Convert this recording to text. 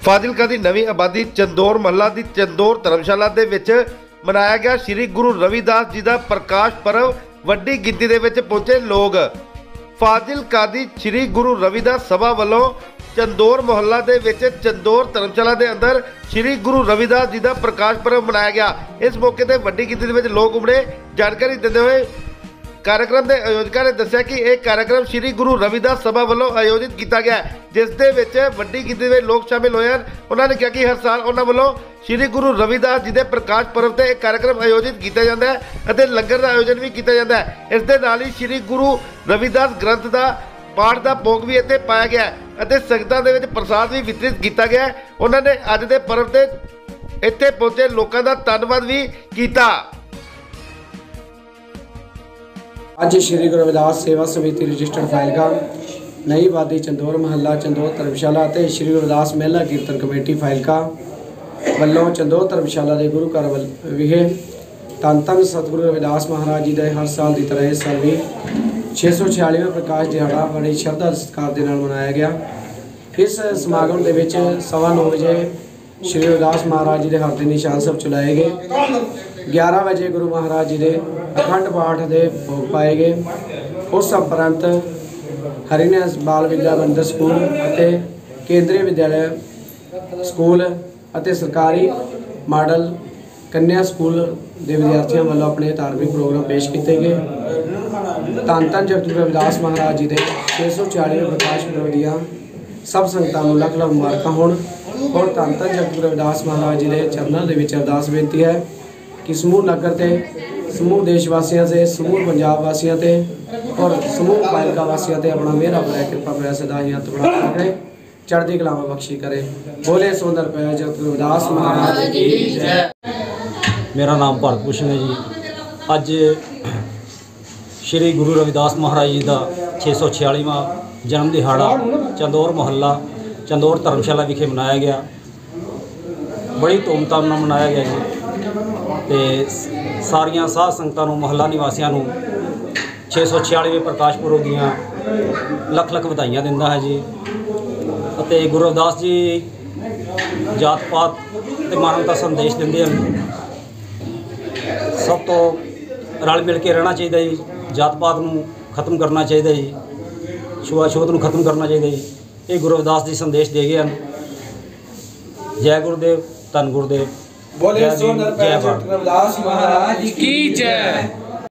ਫਾਜ਼ਿਲਕਾ ਦੀ ਨਵੀਂ ਆਬਾਦੀ ਚੰਦੋਰ ਮਹੱਲਾ ਦੀ ਚੰਦੋਰ ਧਰਮਸ਼ਾਲਾ ਦੇ ਵਿੱਚ ਮਨਾਇਆ ਗਿਆ ਸ਼੍ਰੀ ਗੁਰੂ ਰਵਿਦਾਸ ਜੀ ਦਾ ਪ੍ਰਕਾਸ਼ ਪਰਵ। ਵੱਡੀ ਗਿਣਤੀ ਦੇ ਵਿੱਚ ਪਹੁੰਚੇ ਲੋਕ। ਫਾਜ਼ਿਲਕਾ ਦੀ ਸ਼੍ਰੀ ਗੁਰੂ ਰਵਿਦਾਸ ਸਭਾ ਵੱਲੋਂ ਚੰਦੋਰ ਮੁਹੱਲਾ ਦੇ ਵਿੱਚ ਚੰਦੋਰ ਧਰਮਸ਼ਾਲਾ ਦੇ ਅੰਦਰ ਸ਼੍ਰੀ ਗੁਰੂ ਰਵਿਦਾਸ ਜੀ ਦਾ ਪ੍ਰਕਾਸ਼ ਪਰਵ ਮਨਾਇਆ ਗਿਆ। ਇਸ ਮੌਕੇ ਤੇ ਵੱਡੀ ਗਿਣਤੀ ਦੇ ਵਿੱਚ ਲੋਕ ਉਮੜੇ। ਜਾਣਕਾਰੀ ਦਿੰਦੇ ਹੋਏ कार्यक्रम के आयोजकों ने दस्सिया कि यह कार्यक्रम श्री गुरु रविदास सभा वालों आयोजित किया गया, जिस दे विच वड्डी गिनती में लोग शामिल होए हैं। उन्होंने कहा कि हर साल उन्होंने वालों श्री गुरु रविदास जी के प्रकाश पर्व से एक कार्यक्रम आयोजित किया जाता है और लंगर का आयोजन भी किया जाता है। इस दे नाल ही श्री गुरु रविदास ग्रंथ का पाठ का भोग भी इत्थे पाया गया और संगतां दे विच प्रसाद भी वितरित किया गया। उन्होंने अज के पर्व से इत्थे पहुंचे लोगों का धन्यवाद भी किया। अज श्री गुरु रविदास सेवा समिति रजिस्टर्ड फाइलका नई आबादी चंदौर महला चंदौर धर्मशाला ते श्री गुरु रविदास महिला कीर्तन कमेटी फाइलका वालों चंदौर धर्मशाला के गुरु घर विखे धन धन सतगुरु रविदास महाराज जी का हर साल की तरह इस साल भी 646वां प्रकाश दिहाड़ा बड़ी श्रद्धा सत्कार के नाल मनाया गया। इस समागम के 9:15 बजे श्री रविदास महाराज जी के हाथ निशान सब चलाए गए। 11 बजे गुरु महाराज जी के अखंड पाठ के भोग पाए गए। उस उपरंत हरिनैस बाल विद्या मंदिर स्कूल और केंद्रीय विद्यालय स्कूल और सरकारी मॉडल कन्या स्कूल के विद्यार्थियों वालों अपने धार्मिक प्रोग्राम पेश किए गए। धन धन जगत गुरु रविदास महाराज जी के 646वें प्रकाश पर्व दियाँ सब संगतां नूं लख लख मुबारकां होण। और धन धन जगत गुरु रविदास महाराज जी के चरणों के विच अरदास बेनती है कि समूह नगर से समूह देशवासियों से समूह पंजाब वासियों से और समूह फाइलका वासियों से अपना मेहरा भरा कृपा भरा सदा ही हथ बना रखे चढ़ती कला में बख्शी करे। बोले सुंदर पै जगत गुरु रविदास महाराज की जय। मेरा नाम भारत भूषण है जी। अज श्री गुरु रविदास महाराज जी का 646वां जन्म दिहाड़ा चंदौर मुहल्ला चंदौर धर्मशाला विखे मनाया गया। बड़ी धूमधाम नाल मनाया गया जी। तो सारिया साध संगतां नूं मुहल्ला निवासियों नूं 646वें प्रकाश पुरब दीआं लख लख वधाइयां दिंदा है जी। ਅਤੇ गुरु रविदास जी जात पात ते मानवता संदेश दिंदे हैं। सब तो रल मिल के रहना चाहिए जी। जात पात नूं खत्म करना चाहिए जी। छुआछूत नूं खत्म करना चाहिए जी। ये गुरु रविदास जी संदेश दे गए हैं। जय गुरुदेव, धन गुरुदेव। बोले सुंदर पै जगत गुरु रविदास महाराज की जय।